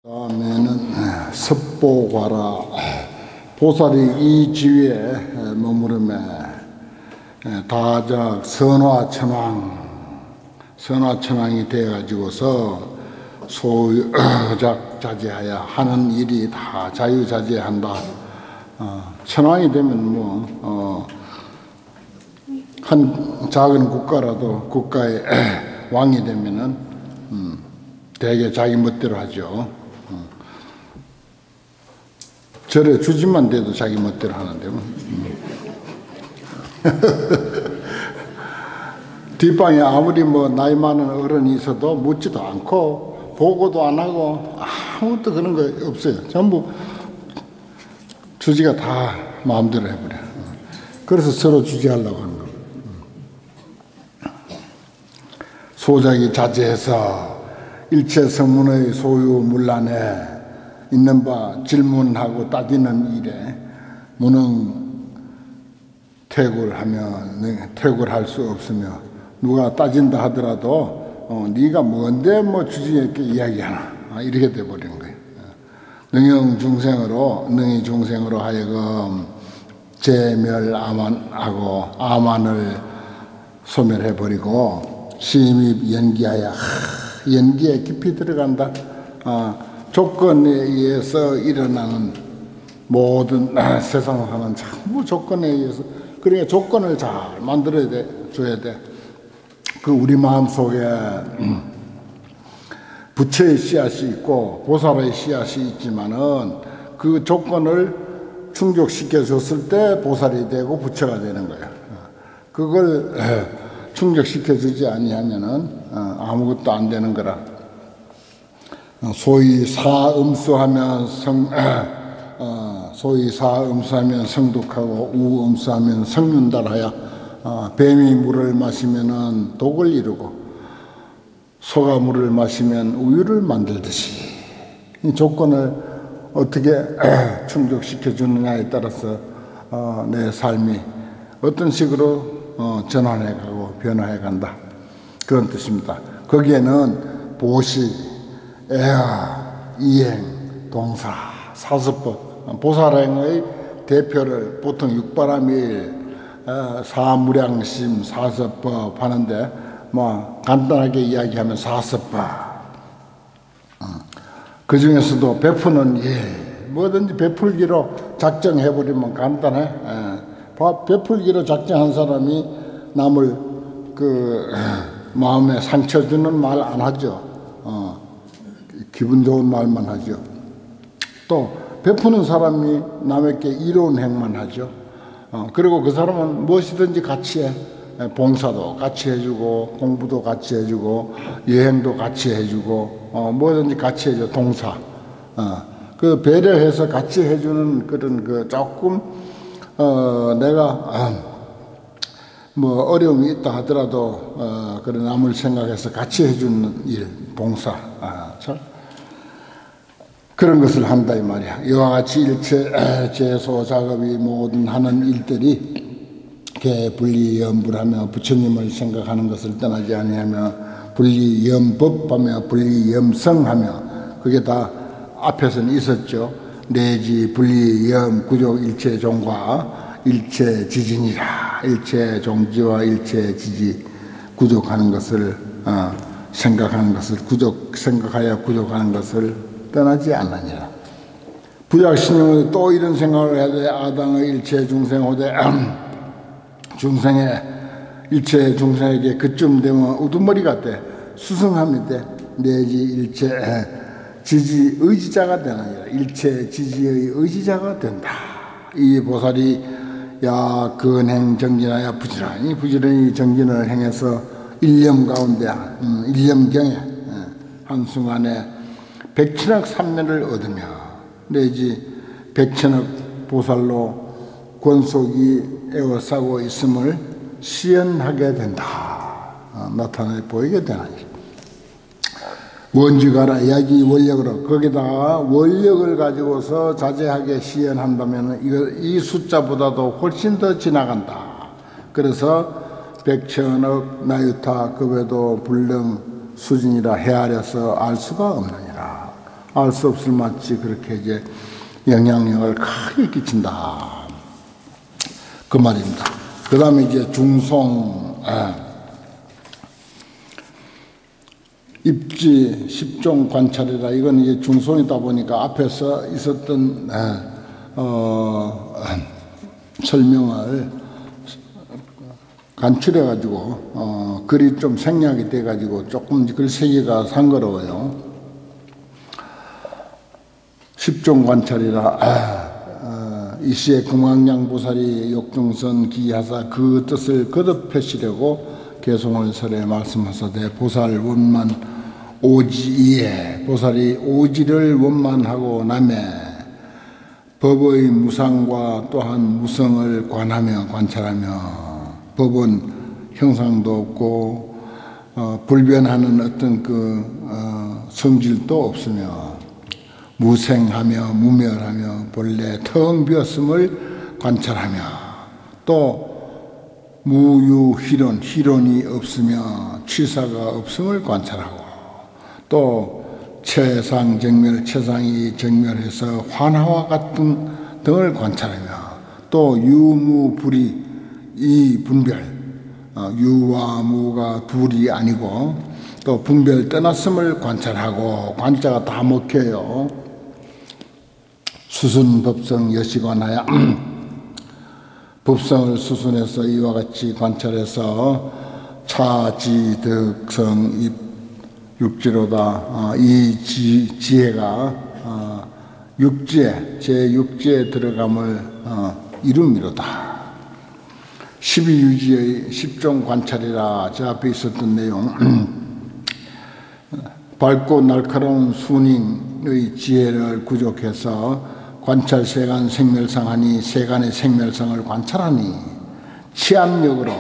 다음에는 섭보과라 보살이 이 지위에 머무름에 다적 선화천왕이 되어가지고서 소유작 자제하여 하는 일이 다 자유자재한다. 천왕이 되면 한 작은 국가라도 국가의 왕이 되면은 대개 자기 멋대로 하죠. 절에 주지만 돼도 자기 멋대로 하는데 뒷방에 아무리 나이 많은 어른이 있어도 묻지도 않고 보고도 안 하고 아무것도 그런 거 없어요. 전부 주지가 다 마음대로 해버려요. 그래서 서로 주지하려고 하는 거예요. 소작이 자제해서 일체 성문의 소유 문란에 있는 바 질문하고 따지는 일에 무능 퇴굴할 수 없으며 누가 따진다 하더라도 네가 뭔데 주지에게 이야기하나 이렇게 돼버리는 거예요. 능히 중생으로 하여금 제멸아만하고 아만을 소멸해버리고 심입 연기하여 연기에 깊이 들어간다. 조건에 의해서 일어나는 모든 세상 사는 전부 조건에 의해서, 그러니까 조건을 잘 줘야 돼. 그 우리 마음 속에 부처의 씨앗이 있고 보살의 씨앗이 있지만은 그 조건을 충족시켜 줬을 때 보살이 되고 부처가 되는 거예요. 그걸 충족시켜 주지 아니하면은 아무것도 안 되는 거라. 소위 사음수하면 성독하고 우음수하면 성윤달하여 뱀이 물을 마시면은 독을 이루고 소가 물을 마시면 우유를 만들듯이 이 조건을 어떻게 충족시켜 주느냐에 따라서 내 삶이 어떤 식으로 전환해가고 변화해간다, 그런 뜻입니다. 거기에는 보시, 애하, 이행, 동사, 사수법, 보살행의 대표를 보통 육바라밀, 사무량심, 사서법 하는데 간단하게 이야기하면 사서법. 그 중에서도 베푸는 일, 뭐든지 베풀기로 작정해버리면 간단해. 베풀기로 작정한 사람이 남을 마음에 상처 주는 말 안 하죠. 기분 좋은 말만 하죠. 또 베푸는 사람이 남에게 이로운 행만 하죠. 그리고 그 사람은 무엇이든지 같이 해. 봉사도 같이 해주고 공부도 같이 해주고 여행도 같이 해주고 뭐든지 같이 해줘. 동사. 그 배려해서 같이 해주는 그런 조금 내가 어려움이 있다 하더라도 그런 남을 생각해서 같이 해주는 일, 봉사. 그런 것을 한다 이 말이야. 이와 같이 일체 제소 작업이 모든 하는 일들이 분리염불하며 부처님을 생각하는 것을 떠나지 아니하며 분리염법하며 분리염성하며, 그게 다 앞에서는 있었죠. 내지 분리염 구족 일체 종과 일체 지진이라. 일체 종지와 일체 지지 구족하는 것을 생각하는 것을 생각하여 구족하는 것을 떠나지 않느니라. 부작신용은 또 이런 생각을 해야 돼. 아당의 일체 중생호대 일체 중생에게 그쯤 되면 우두머리 같아. 수승함이 돼. 내지 일체 지지 의지자가 되느니라. 일체 지지의 의지자가 된다. 이 보살이 근행 정진하여 부지런히 정진을 행해서 일념 가운데 일념경에 한순간에 백천억 삼면을 얻으며 내지 백천억 보살로 권속이 에워싸고 있음을 시연하게 된다. 나타내 보이게 되나니 원지가라 야기 원력으로 거기다가 원력을 가지고서 자제하게 시연한다면 이 숫자보다도 훨씬 더 지나간다. 그래서 백천억 나유타 급에도 불능 수진이라 헤아려서 알 수가 없느니라. 알 수 없을 만치 그렇게 이제 영향력을 크게 끼친다. 그 말입니다. 그 다음에 이제 중송, 입지, 십종 관찰이라, 이건 이제 중송이다 보니까 앞에서 있었던, 설명을 간추려가지고, 글이 좀 생략이 돼가지고 조금 글 세기가 상거로워요. 십종 관찰이라, 이시의 금왕양보살이 욕중선 기하사 그 뜻을 거듭하시려고 개송을설에 말씀하사되 보살 원만 오지이에, 보살이 오지를 원만하고 남에 법의 무상과 또한 무성을 관하며 관찰하며, 법은 형상도 없고 불변하는 어떤 성질도 없으며 무생하며 무멸하며 본래 텅 비었음을 관찰하며, 또 무유희론, 희론이 없으며 취사가 없음을 관찰하고, 또 최상정멸, 최상이 정멸해서 환화와 같은 등을 관찰하며, 또 유무불이, 이 분별, 유와 무가 둘이 아니고 또 분별 떠났음을 관찰하고, 관자가 다 먹혀요. 수순법성 여시관하여 법성을 수순해서 이와 같이 관찰해서 차지득성 육지로다. 이 지혜가 육지에, 제6지에 들어감을 이루미로다. 12유지의 십종 관찰이라, 저 앞에 있었던 내용, 밝고 날카로운 순인의 지혜를 구족해서 관찰 세간 생멸상하니, 세간의 생멸상을 관찰하니 치암력으로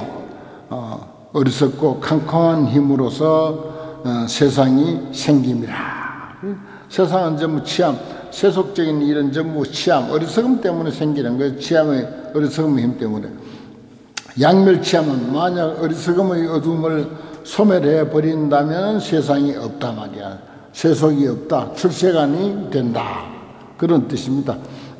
어리석고 캄캄한 힘으로서 세상이 생김이라. 세상은 전부 치암, 세속적인 일은 전부 치암, 어리석음 때문에 생기는 거예요. 치암의 어리석음의 힘 때문에. 양멸치암은 만약 어리석음의 어둠을 소멸해 버린다면 세상이 없다 말이야. 세속이 없다, 출세간이 된다, 그런 뜻입니다.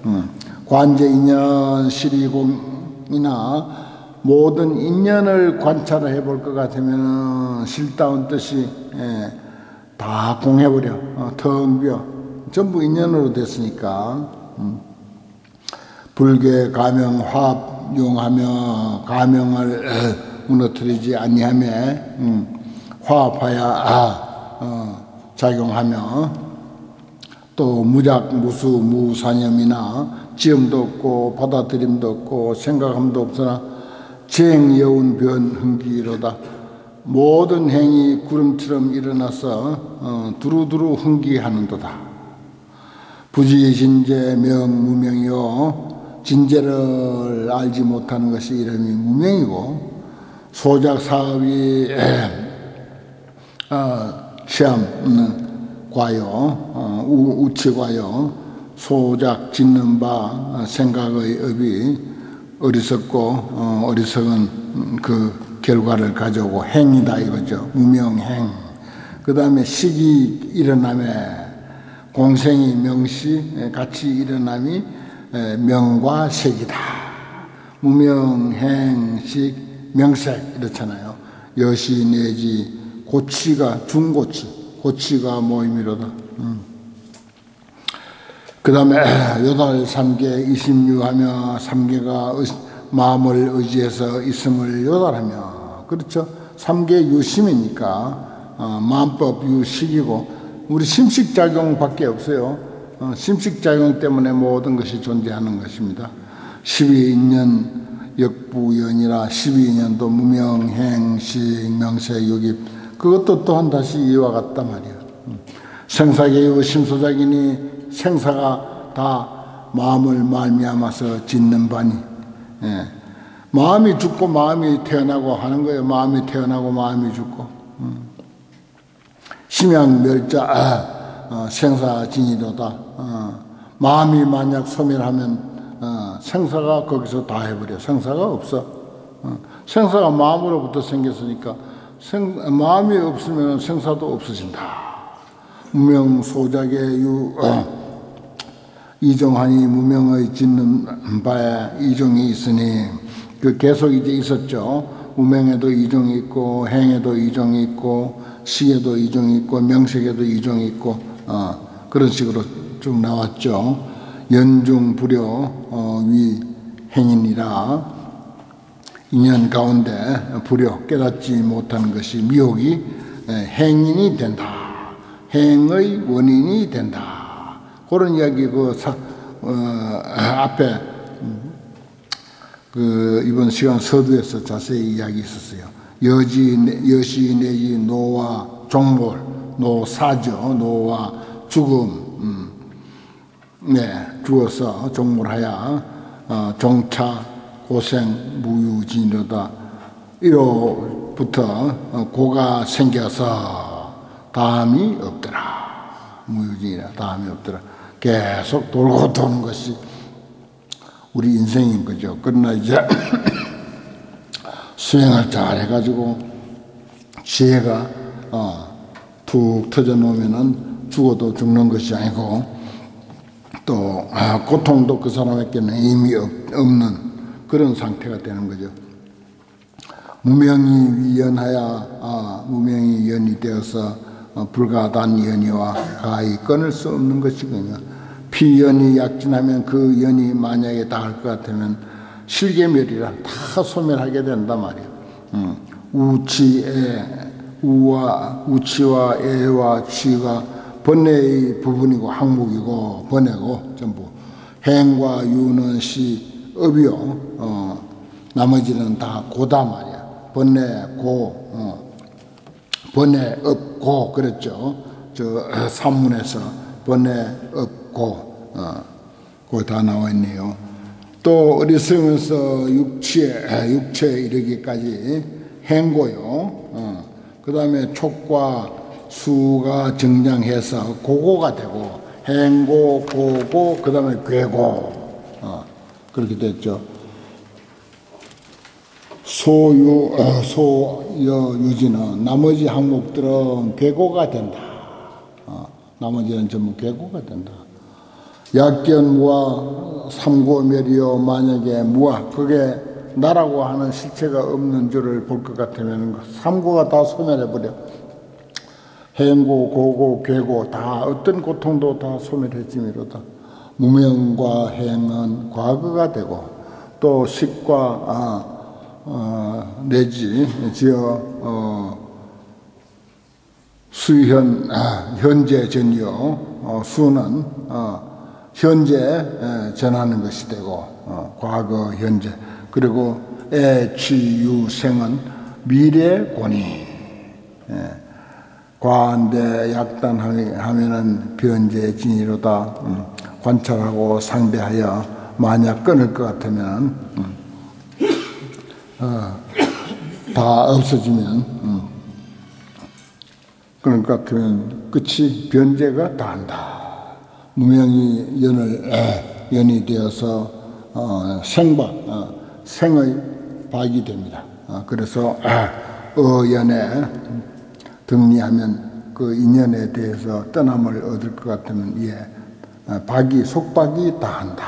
관제인연 실이공이나 모든 인연을 관찰해 볼 것 같으면 실다운 뜻이 다 공해버려. 텅 비어. 전부 인연으로 됐으니까. 불계 가명 화합용하며, 가명을 무너뜨리지 아니하며 화합하여 작용하며, 또 무작 무수 무사념이나 지음도 없고 받아들임도 없고 생각함도 없으나 쟁여운 변 흥기로다. 모든 행이 구름처럼 일어나서 두루두루 흥기하는도다. 부지진제 명무명이요, 진제를 알지 못하는 것이 이름이 무명이고, 소작 사업이 시험 과요, 우치과요, 소작 짓는 바 생각의 업이 어리석고 어리석은 그 결과를 가져오고 행이다 이거죠. 무명행. 그 다음에 식이 일어남에 공생이 명시 같이 일어남이 명과 색이다. 무명행식 명색 이렇잖아요. 여시 내지 고치가 중고치, 고치가 모임이로다. 그 다음에 요달 3개 26하며 3개가 마음을 의지해서 있음을 요달하며, 그렇죠. 3개 유심이니까 마음법 유식이고, 우리 심식작용밖에 없어요. 심식작용 때문에 모든 것이 존재하는 것입니다. 12인연 역부연이라 12인연도 무명행식 명세유깁, 그것도 또한 다시 이와 같단 말이야. 생사계의 심소작이니 생사가 다 마음을 말미암아서 짓는 바니, 마음이 죽고 마음이 태어나고 하는 거예요. 마음이 태어나고 마음이 죽고. 심양멸자 생사진이로다. 마음이 만약 소멸하면 생사가 거기서 다 해버려. 생사가 없어. 생사가 마음으로부터 생겼으니까 마음이 없으면 생사도 없어진다. 무명소작의 이종하니 무명의 짓는 바에 이종이 있으니 그 계속 이제 있었죠. 무명에도 이종이 있고 행에도 이종이 있고 시에도 이종이 있고 명색에도 이종이 있고 그런 식으로 쭉 나왔죠. 연중불효 위 행이니라. 인연 가운데 불효 깨닫지 못하는 것이 미혹이 행인이 된다. 행의 원인이 된다. 그런 이야기 앞에 이번 시간 서두에서 자세히 이야기 있었어요. 여시 내지 노와 종몰, 노사죠. 노와 죽음, 죽어서 종몰하여 종차 고생 무유진이로다. 1호부터 고가 생겨서 다음이 없더라. 무유진이라 다음이 없더라. 계속 돌고 도는 것이 우리 인생인 거죠. 그러나 이제 수행을 잘 해가지고 지혜가 툭 터져 놓으면은 죽어도 죽는 것이 아니고 또 고통도 그 사람에게는 의미 없는 그런 상태가 되는 거죠. 무명이 위연하여 무명이 연이 되어서 불가단 연이와 가히 끊을 수 없는 것이거든요. 피연이 약진하면 그 연이 만약에 닿을 것 같으면 실계멸이라 다 소멸하게 된단 말이에요. 우치와 애와 취가 번뇌의 부분이고 항목이고 번뇌고 전부 행과 유는 시 업이요. 나머지는 다 고다 말이야. 번뇌 고 번뇌 업 고 그랬죠. 저 산문에서 번뇌 업 고 그거 다 나와 있네요. 또 어리석으면서 육체에 이르기까지 행고요. 그 다음에 촉과 수가 정장해서 고고가 되고 행고 고고 그 다음에 괴고 그렇게 됐죠. 소유지는 나머지 항목들은 괴고가 된다. 나머지는 전부 괴고가 된다. 약견무와 삼고멸이요. 만약에 무와 그게 나라고 하는 실체가 없는 줄을 볼 것 같으면 삼고가 다 소멸해버려. 행고 고고 괴고 다 어떤 고통도 다 소멸해지미로다. 무명과 행은 과거가 되고 또 식과 내지 수현 현재 전이요. 수는 현재 전하는 것이 되고 과거 현재 그리고 애취유생은 미래 권위. 과한데 약단하면은 변제 진이로다. 관찰하고 상대하여 만약 끊을 것 같으면 다 없어지면 그럴 것 같으면 끝이 변제가 다 한다. 무명이 연이 되어서 생의 박이 됩니다. 그래서 어연에 등리하면 그 인연에 대해서 떠남을 얻을 것 같으면 속박이 다 한다.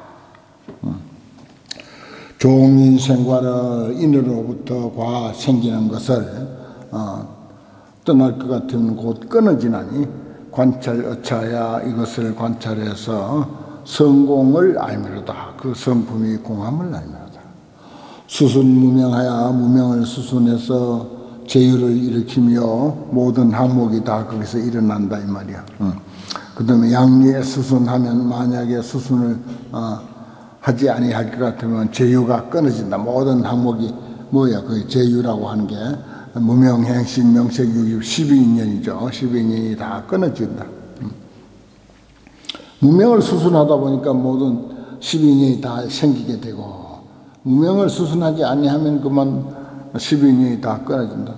종인 생과를 인으로부터 과 생기는 것을 떠날 것 같으면 곧 끊어지나니 관찰 어차야 이것을 관찰해서 성공을 알미로다. 그 성품이 공함을 알미로다. 수순무명하여 무명을 수순해서 제유를 일으키며 모든 항목이 다 거기서 일어난다 이 말이야. 그 다음에 양리에 수순하면 만약에 수순을 하지 아니할 것 같으면 제유가 끊어진다. 모든 항목이 뭐야? 그 제유라고 하는 게 무명행신 명색유기 12인연이죠. 12인연이 다 끊어진다. 무명을 수순하다 보니까 모든 12인연이 다 생기게 되고 무명을 수순하지 아니하면 그만 12인연이 다 끊어진다.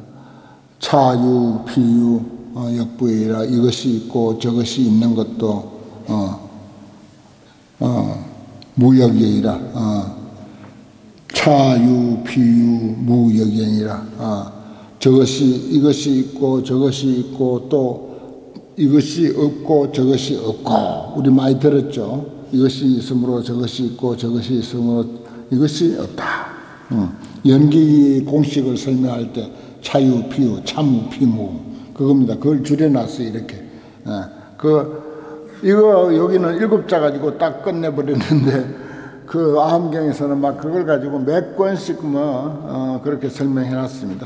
차유, 피유, 역부이라 이것이 있고 저것이 있는 것도 무역이라 차유, 피유, 무역이라 이것이 있고 저것이 있고 또 이것이 없고 저것이 없고, 우리 많이 들었죠. 이것이 있으므로 저것이 있고 저것이 있으므로 이것이 없다. 연기 공식을 설명할 때 차유, 피유, 참무, 피무 그겁니다. 그걸 줄여놨어요. 이렇게. 이거 여기는 7자 가지고 딱 끝내버렸는데 그 아함경에서는 막 그걸 가지고 몇 권씩 그렇게 설명해놨습니다.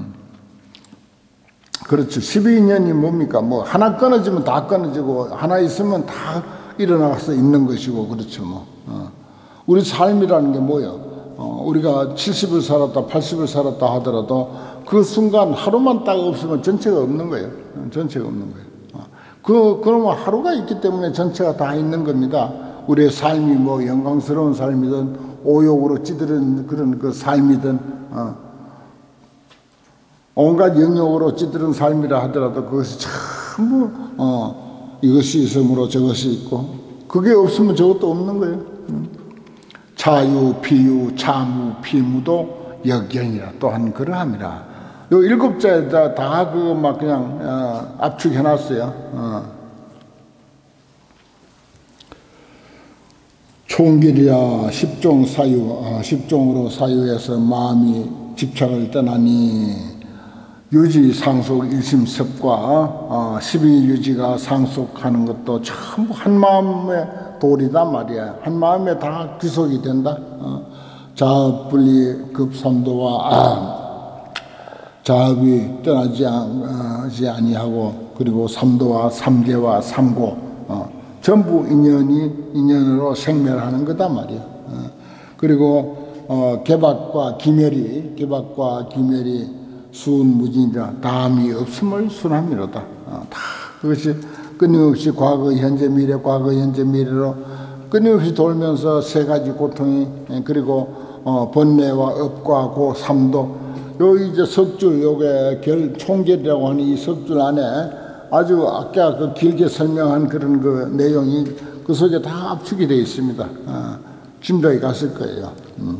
그렇죠. 12인연이 뭡니까? 뭐 하나 끊어지면 다 끊어지고 하나 있으면 다 일어나서 있는 것이고, 그렇죠. 우리 삶이라는 게 뭐예요? 우리가 70을 살았다 80을 살았다 하더라도 그 순간 하루만 딱 없으면 전체가 없는 거예요. 전체가 없는 거예요. 그러면 하루가 있기 때문에 전체가 다 있는 겁니다. 우리의 삶이 뭐 영광스러운 삶이든 오욕으로 찌들은 그런 그 삶이든 온갖 영역으로 찌들은 삶이라 하더라도 그것이 전부 이것이 있으므로 저것이 있고, 그게 없으면 저것도 없는 거예요. 차유, 피유, 차무, 피무도 역경이라 또한 그러함이라. 요 7자에다 다 그거 막 그냥 압축해놨어요. 총길이야 10종 사유, 10종으로 사유해서 마음이 집착을 떠나니 유지, 상속, 일심섭과 12유지가 상속하는 것도 전부 한 마음의 도리다 말이야. 한 마음에 다 귀속이 된다. 자업분리 급삼도와 자업이 떠나지 아니하고, 그리고 삼도와 삼계와 삼고 전부 인연으로 생멸하는 거다 말이야. 그리고 개박과 기멸이 수은무진이라 다음이 없음을 순함이로다. 다 그것이 끊임없이 과거, 현재, 미래, 과거, 현재, 미래로 끊임없이 돌면서 세 가지 고통이, 그리고 번뇌와 업과 고 삼도, 요 이제 석줄, 요게 총결이라고 하는 이 석줄 안에 아주 아까 그 길게 설명한 그런 그 내용이 그 속에 다 압축이 되어 있습니다. 짐작이 갔을 거예요.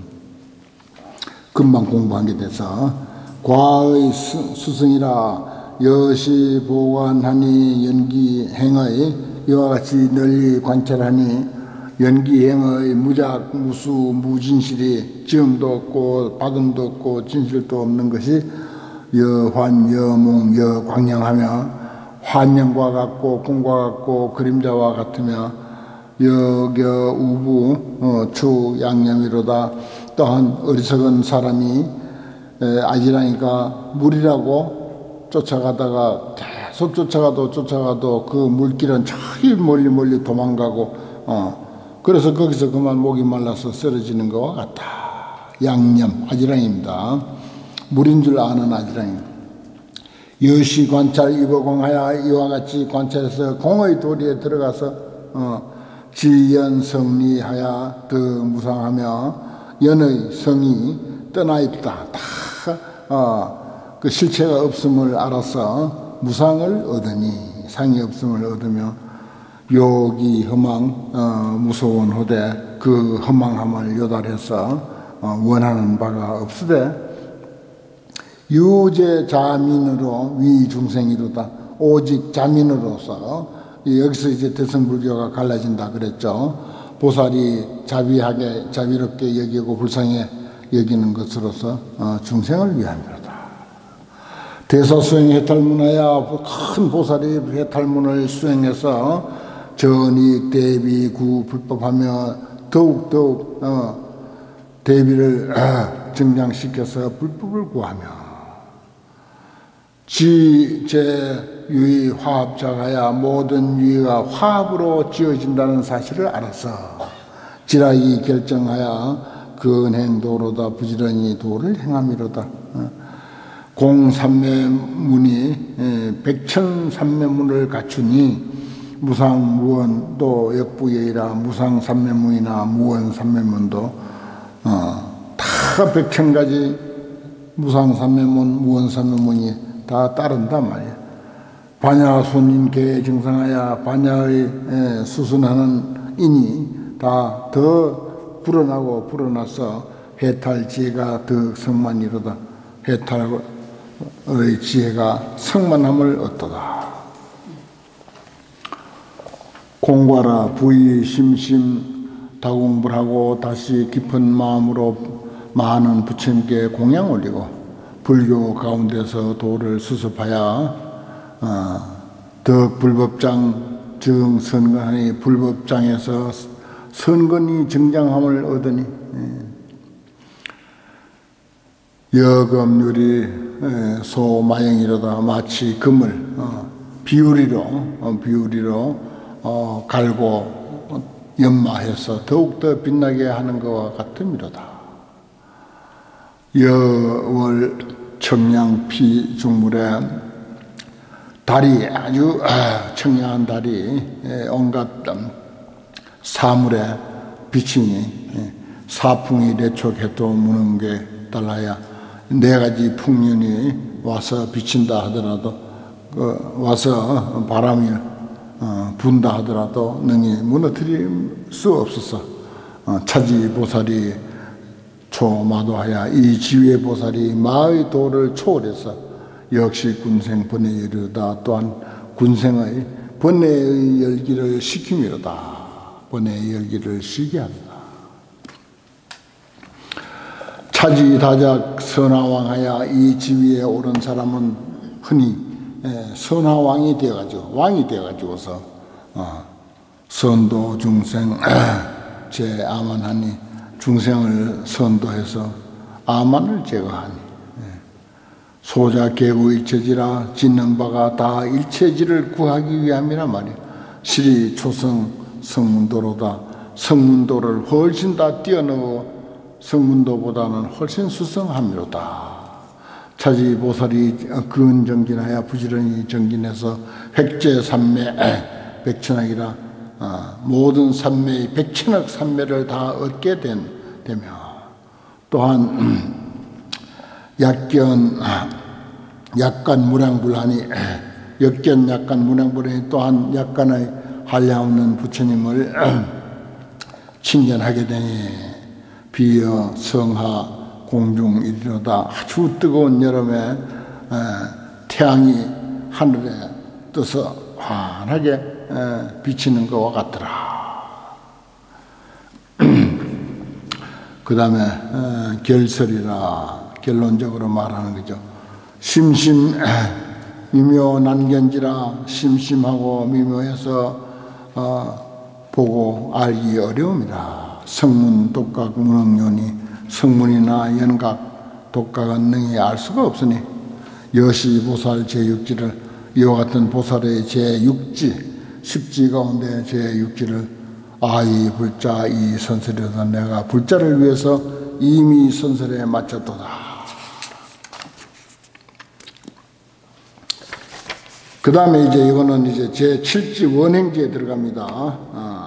금방 공부한 게 돼서. 과의 수승이라 여시 보관하니 연기행의, 이와 같이 널리 관찰하니 연기행의 무작, 무수, 무진실이 지음도 없고 받음도 없고 진실도 없는 것이 여환, 여몽, 여광량하며 환영과 같고 꿈과 같고 그림자와 같으며 여겨 우부 추 양념이로다. 또한 어리석은 사람이 아지라니까 물이라고 쫓아가다가 계속 쫓아가도 그 물길은 저기 멀리 도망가고 그래서 거기서 그만 목이 말라서 쓰러지는 것과 같다. 양념 아지랑입니다. 물인 줄 아는 아지랑입니다. 여시 관찰 입어공하여 이와 같이 관찰해서 공의 도리에 들어가서 지연 성리하여 더 무상하며 연의 성이 떠나 있다. 그 실체가 없음을 알아서 무상을 얻으니, 상이 없음을 얻으며 욕이 허망 무서운 호대 그 허망함을 요달해서 원하는 바가 없으되 유제 자민으로 위중생이로다. 오직 자민으로서, 여기서 이제 대승불교가 갈라진다 그랬죠. 보살이 자비롭게 여기고 불쌍히 여기는 것으로서 중생을 위함이로다. 대사수행 해탈문하야, 큰 보살이 해탈문을 수행해서 전익, 대비, 구, 불법하며 더욱 대비를 증량시켜서 불법을 구하며 지제유의 화합자가야 모든 유의가 화합으로 지어진다는 사실을 알아서 지라이 결정하여 그 은행도로다 부지런히 도를 행함이로다. 공삼매문이 백천삼매문을 갖추니 무상무원도 역부예이라. 무상삼매문이나 무원삼매문도 다 백천가지 무상삼매문, 무원삼매문이 다 따른단 말이야. 반야손인계에 증상하여 반야의 수순하는 인이 다 더 불어나서 해탈지혜가 더 성만이로다. 해탈의 지혜가 성만함을 얻도다. 공과라 부의 심심 다공부를 하고 다시 깊은 마음으로 많은 부처님께 공양 올리고 불교 가운데서 도를 수습하여 덕 불법장 정선건하니 불법장에서 선건이 정장함을 얻으니 여금유리 소마영이로다 마치 금을 비우리로 갈고 연마해서 더욱더 빛나게 하는 것과 같음이로다. 여월 청량피 중물에 달이 아주 청량한 달이 온갖 사물에 비치니 사풍이 내촉해도 무는 게 달라야 네 가지 풍년이 와서 비친다 하더라도 와서 바람이 분다 하더라도 능히 무너뜨릴 수 없어서 차지보살이 초마도하여 이 지위보살이 마의 도를 초월해서 역시 군생 번뇌에 이르다. 또한 군생의 번뇌의 열기를 식힘이로다. 번뇌의 열기를 쉬게 한다. 차지다작 선화왕하여 이 지위에 오른 사람은 흔히 선화왕이 되어가지고 왕이 되어가지고서 선도 중생 제아만하니 중생을 선도해서 아만을 제거하니 소자 개구 일체지라 짓는 바가 다 일체지를 구하기 위함이라 말이야. 실이 초성 성문도로다. 성문도를 훨씬 다 뛰어넘어 성문도보다는 훨씬 수성함이로다. 차지보살이 근정진하여 부지런히 정진해서 획제 삼매 백천억이라 모든 삼매의 백천억 삼매를 다 얻게 되며 또한 약간 무량불하니 역견 약간 무량불하니 또한 약간의 한량없는 부처님을 친견하게 되니 비여 성하 공중 이리로다. 아주 뜨거운 여름에 태양이 하늘에 떠서 환하게 비치는 것과 같더라. 그 다음에 결설이라 결론적으로 말하는 거죠. 심심 미묘 난견지라 심심하고 미묘해서 보고 알기 어려움이라. 성문 독각 문흥요니 성문이나 연각 독각은 능히 알 수가 없으니 여시보살 제6지를 이와 같은 보살의 제6지 10지 가운데 제6지를 아이 불자 이 선설이다. 내가 불자를 위해서 이미 선설에 마쳤도다. 그 다음에 이제 이거는 이제 제7지 원행지에 들어갑니다.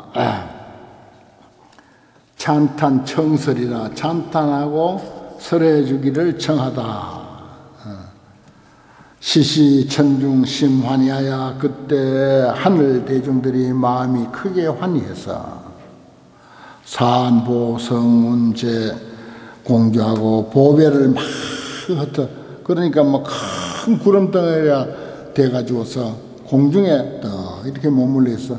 찬탄 청설이라 찬탄하고 설해 주기를 청하다. 시시 천중 심환희하여 그때 하늘 대중들이 마음이 크게 환희해서 산보 성운제 공주하고 보배를 막 흩어 그러니까 뭐 큰 구름덩어리가 돼가지고서 공중에 또 이렇게 머물러 있어.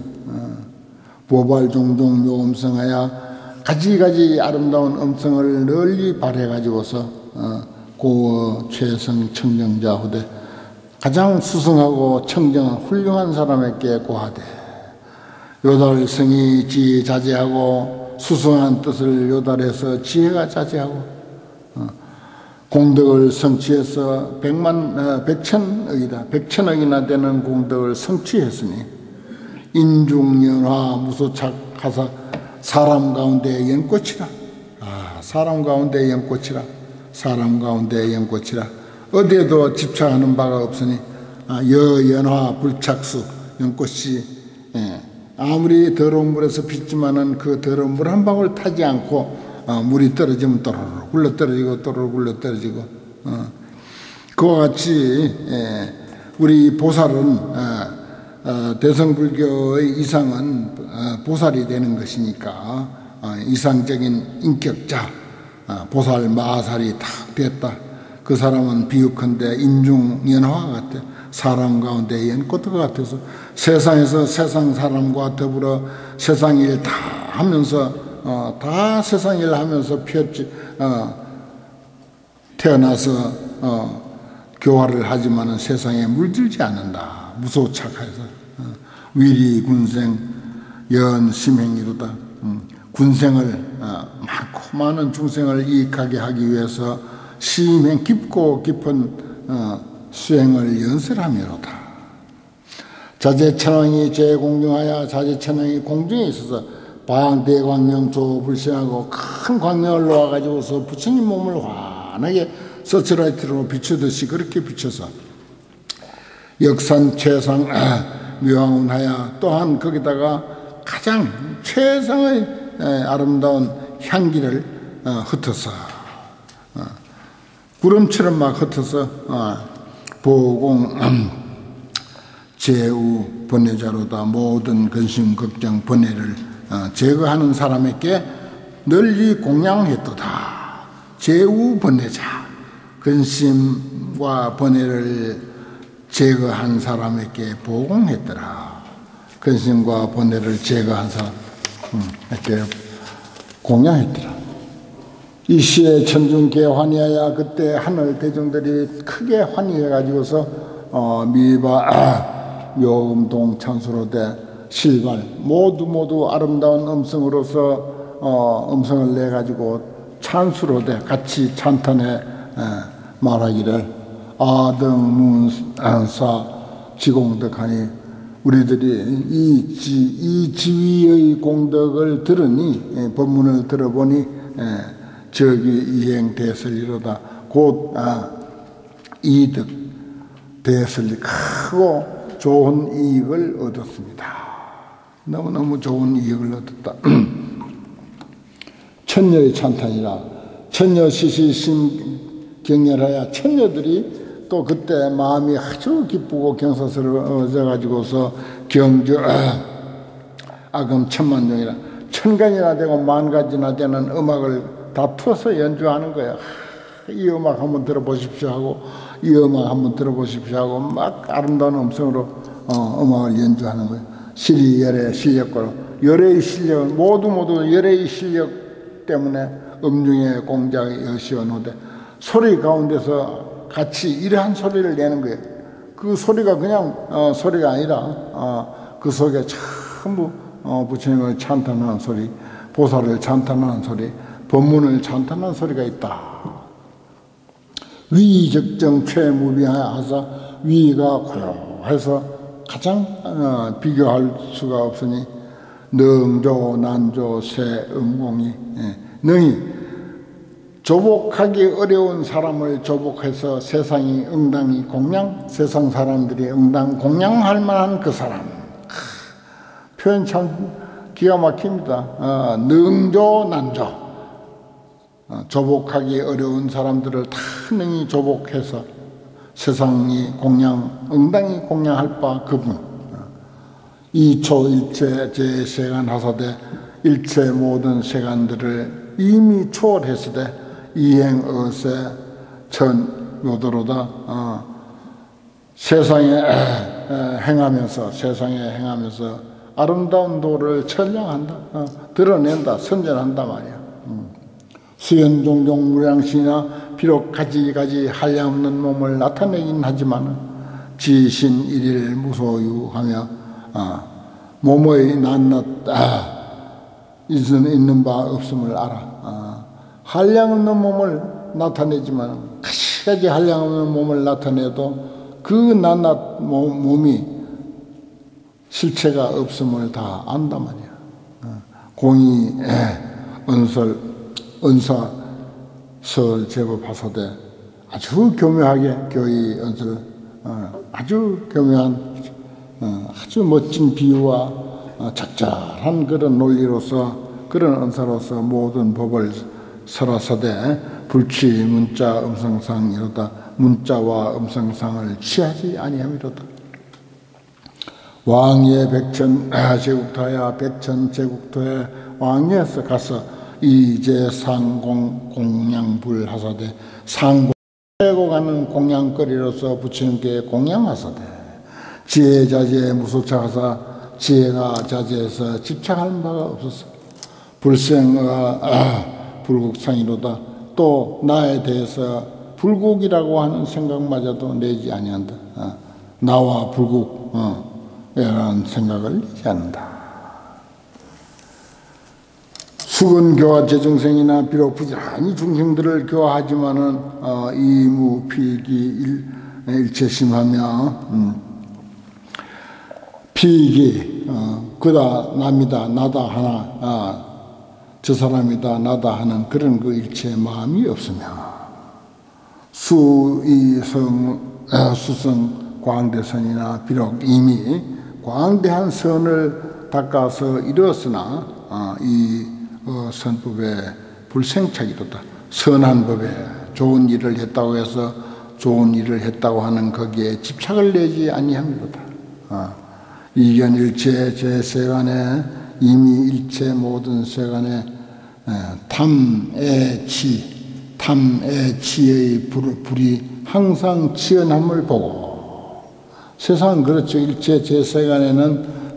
보발종종 묘음성하여 가지가지 아름다운 음성을 널리 발해가지고서 고어 최성 청정자 후대 가장 수승하고 청정한 훌륭한 사람에게 고하되 요달성이 지자제하고 수승한 뜻을 요달해서 지혜가 자제하고 공덕을 성취해서 백천억이나 되는 공덕을 성취했으니 인중연화 무소착하사 사람 가운데 연꽃이라. 사람 가운데 연꽃이라. 사람 가운데 연꽃이라. 어디에도 집착하는 바가 없으니 여연화 불착수 연꽃이 아무리 더러운 물에서 빚지만은 그 더러운 물 한 방울 타지 않고 물이 떨어지면 또르르 굴러 떨어지고 또르르 굴러 떨어지고 그와 같이 우리 보살은 대성불교의 이상은 보살이 되는 것이니까 이상적인 인격자 보살 마살이 딱 됐다. 그 사람은 비유컨대 인중연화와 같아. 사람 가운데 연꽃과 같아서 세상에서 세상 사람과 더불어 세상 일 다 하면서 다 세상 일 하면서 피었지 태어나서 교화를 하지만은 세상에 물들지 않는다. 무소착해서 위리 군생 연심행이로다. 군생을 많고 많은 중생을 이익하게 하기 위해서 심행 깊고 깊은 수행을 연설하미로다. 자제천왕이 제공경하여 자제천왕이 공중에 있어서 방대광명 조불신하고 큰 광명을 놓아가지고서 부처님 몸을 환하게 서치라이트로 비추듯이 그렇게 비춰서 역산 최상 묘왕운하여 또한 거기다가 가장 최상의 아름다운 향기를 흩어서 구름처럼 막 흩어서 보공 제우 번뇌자로다. 모든 근심 걱정 번뇌를 제거하는 사람에게 널리 공양했도다. 제우 번뇌자, 근심과 번뇌를 제거한 사람에게 보공했더라. 근심과 번뇌를 제거한 사람에게 공양했더라. 이 시에 천중계 환희하여 그때 하늘 대중들이 크게 환희해가지고서 미바 묘음동 찬수로되 실발 모두 아름다운 음성으로서 음성을 내가지고 찬수로되 같이 찬탄해 말하기를 아등문사 지공덕하니 우리들이 이 지위의 공덕을 들으니 법문을 들어보니 저기 이행 대설리로다. 곧 이득 대설리 크고 좋은 이익을 얻었습니다. 너무너무 좋은 이익을 얻었다. 천녀의 찬탄이라 천녀 시시심 격렬하여 천녀들이 또 그때 마음이 아주 기쁘고 경사스러워져 가지고서 경저 아금 천만종이라 천간이나 되고 만가지나 되는 음악을 다 풀어서 연주하는 거야. 이 음악 한번 들어보십시오 하고 이 음악 한번 들어보십시오 하고 막 아름다운 음성으로 음악을 연주하는 거야. 시리 열의 실력으로 열의 실력 모두 열의 실력 때문에 음중의 공작이 여시원호되 소리 가운데서 같이 이러한 소리를 내는 거예요. 그 소리가 그냥 소리가 아니라 그 속에 전부 부처님을 찬탄하는 소리, 보살을 찬탄하는 소리, 법문을 찬탄하는 소리가 있다. 위적정 최무비하사 위가 고요해서 가장 비교할 수가 없으니 능조 난조 세음공이 능히 조복하기 어려운 사람을 조복해서 세상이 응당히 공양, 세상 사람들이 응당 공양할 만한 그 사람. 표현 참 기가 막힙니다. 능조 난조. 조복하기 어려운 사람들을 다 능히 조복해서 세상이 공양, 응당히 공양할 바 그분. 이초일체 제세간 하사되 일체 모든 세간들을 이미 초월했으되 이행어세 천묘도로다. 세상에 행하면서 아름다운 도를 천량한다. 드러낸다. 선전한다 말이야. 수연 종종 무량시나 비록 가지가지 한량없는 몸을 나타내긴 하지만 지신 일일 무소유하며 몸의 낱낱 있는 바 없음을 알아. 한량없는 몸을 나타내지만 가지가지 한량없는 몸을 나타내도 그 낱낱 몸이 실체가 없음을 다 안단 말이야. 공의 은사설 제법하사되 아주 교묘하게 교의 은설 아주 교묘한 아주 멋진 비유와 적절한 그런 논리로서 그런 은사로서 모든 법을 설하사되 불취 문자 음성상 이로다. 문자와 음성상을 취하지 아니함이로다. 왕예 백천 제국토야 백천 제국토에 왕예에서 가서 이제 상공 공양불 하사되 상공 해고 가는 공양거리로서 부처님께 공양하사대 지혜자재에 무소착하사 지혜가 자재에서 집착하는 바가 없어서 불생과 불국상이로다. 또 나에 대해서 불국이라고 하는 생각마저도 내지 아니한다. 나와 불국 이라는 생각을 내지 않는다. 수근 교화 재중생이나 비록 부지런히 중생들을 교화하지만은 이무 피익이 일체심하며 피익이 그다 남이다 나다 하나 저 사람이다 나다 하는 그런 그 일체의 마음이 없으며 수성 광대선이나 비록 이미 광대한 선을 닦아서 이뤘으나 이 선법에 불생착이로다. 선한 법에 좋은 일을 했다고 해서 좋은 일을 했다고 하는 거기에 집착을 내지 아니함이로다. 이견 일체 제 세간에 이미 일체 모든 세간에 탐의 치의 불이 항상 치연함을 보고 세상은 그렇죠. 일체 제 세간에는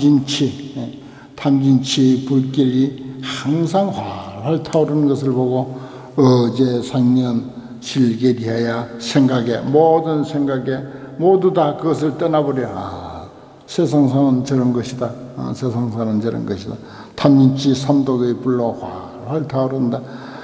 탐진치 불길이 항상 활활 타오르는 것을 보고 어제 상념 실계리하여 모든 생각에 모두 다 그것을 떠나버려. 세상사는 저런 것이다. 세상사는 저런 것이다. 탐진치 삼독의 불로 활활 타오른다.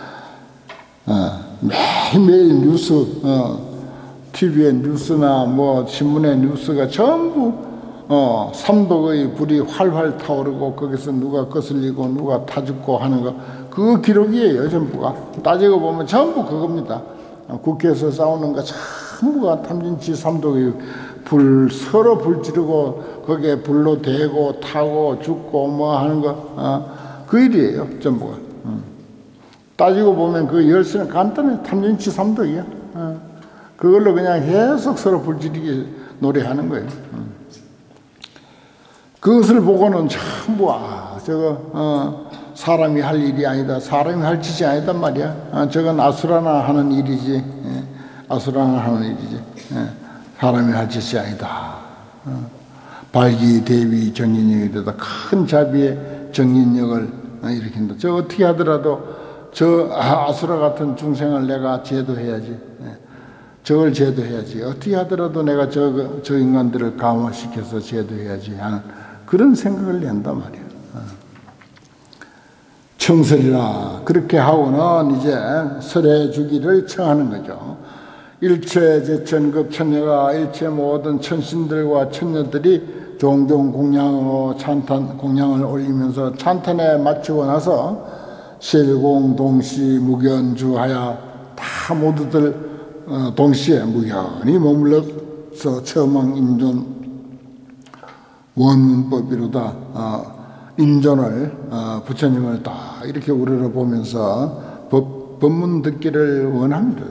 매일매일 뉴스 TV의 뉴스나 뭐 신문의 뉴스가 전부 삼독의 불이 활활 타오르고 거기서 누가 거슬리고 누가 타죽고 하는 거 그 기록이에요. 전부가 따지고 보면 전부 그겁니다. 국회에서 싸우는 거 전부가 탐진치 삼독의 불 서로 불 지르고 거기에 불로 대고 타고 죽고 뭐 하는 거 그 일이에요. 전부가. 따지고 보면 그 열쇠는 간단해. 탐진치 삼독이야. 그걸로 그냥 계속 서로 불지르기 노래하는 거예요. 그것을 보고는 전부 저거 사람이 할 일이 아니다. 사람이 할 짓이 아니단 말이야. 저건 아수라나 하는 일이지. 아수라나 하는 일이지. 사람이 할 짓이 아니다. 발기 대위 정인력이 되다 큰 자비의 정인력을 일으킨다. 저 어떻게 하더라도 저 아수라 같은 중생을 내가 제도해야지. 저걸 제도해야지. 어떻게 하더라도 내가 저 인간들을 감화시켜서 제도해야지 하는 그런 생각을 낸단 말이야. 청설이라 그렇게 하고는 이제 설해 주기를 청하는 거죠. 일체 제천급 천녀가 일체 모든 천신들과 천녀들이 종종 공양을 올리면서 찬탄에 마치고 나서 실공 동시 무견주하여 다 모두들 동시에 무견히 머물러서 처망인존 원문법이로다 인존을 부처님을 다 이렇게 우러러보면서 법문 듣기를 원합니다.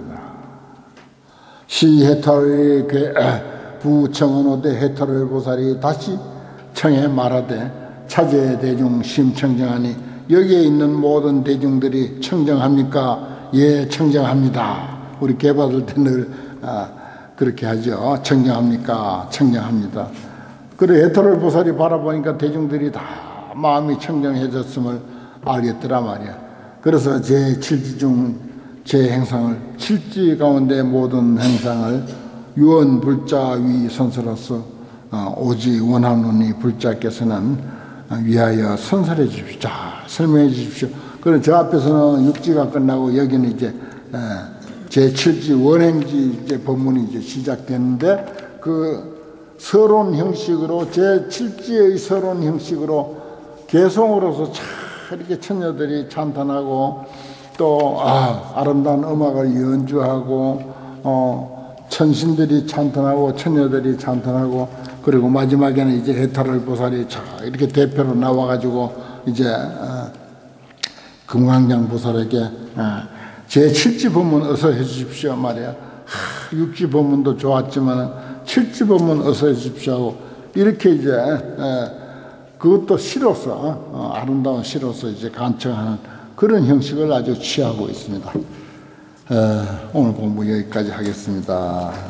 시해탈의 부청언호대 해탈의 보살이 다시 청해 말하되 차제 대중 심청정하니 여기에 있는 모든 대중들이 청정합니까? 예, 청정합니다. 우리 개받을 때 늘 그렇게 하죠. 청정합니까? 청정합니다. 그래 해탈의 보살이 바라보니까 대중들이 다 마음이 청정해졌음을 알겠더라 말이야. 그래서 제7지 중 제 행상을 7지 가운데 모든 행상을 유언 불자 위 선서로서 오지 원하노니 불자께서는 위하여 선설해 주십시오. 자, 설명해 주십시오. 그럼 저 앞에서는 6지가 끝나고 여기는 이제 제7지 원행지 이제 법문이 이제 시작됐는데 그 서론 형식으로 제7지의 서론 형식으로 개송으로서 참 이렇게 천녀들이 찬탄하고 또 아름다운 음악을 연주하고 천신들이 찬탄하고 천녀들이 찬탄하고 그리고 마지막에는 이제 해탈을 보살이 이렇게 대표로 나와가지고 이제 금강장 보살에게 제7지 법문 어서 해주십시오 말이야. 6지 법문도 좋았지만 7지 법문 어서 해주십시오 하고 이렇게 이제 그것도 시로서 아름다운 시로서 이제 간청하는 그런 형식을 아주 취하고 있습니다. 오늘 공부 여기까지 하겠습니다.